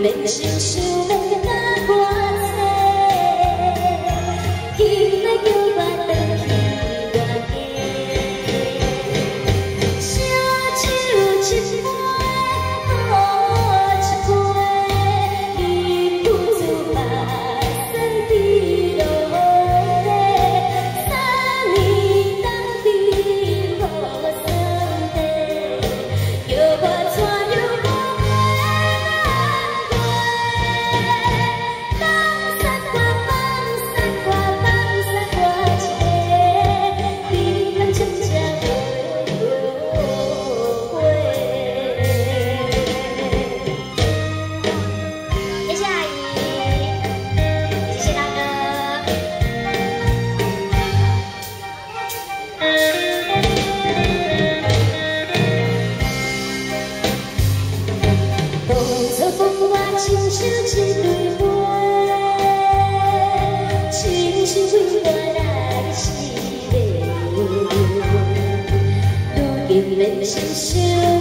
免心想要甲我找，伊来叫我转去外家，烧酒一杯，好一杯，饮不住目屎滴落地，3年当天好酸地，叫我怎样过放散我，放散我，放散我一个，你敢真正会后悔？谢谢阿姨，谢谢大哥。风做风我亲像一对杯，亲像对我来是美，如今免心伤。